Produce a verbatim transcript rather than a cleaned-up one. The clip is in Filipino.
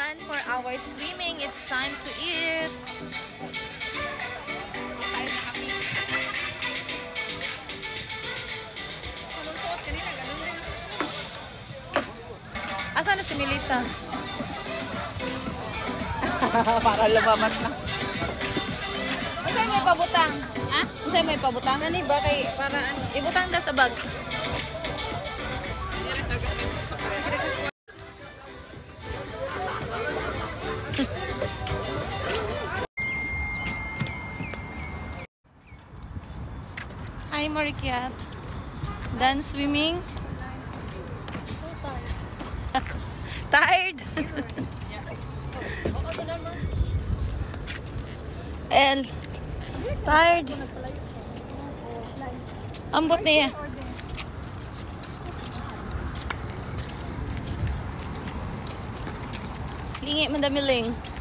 done for our swimming. It's time to eat. Asan na si Melissa? Para lumabas na. Unsay may pabutang? Ha? Unsay may pabutang? Ano ba kay para ano? Ibutang na sa bag. Hi Marikiat. Done swimming? Tired? El. Tired? Ambot niya. Lingi man dami ling.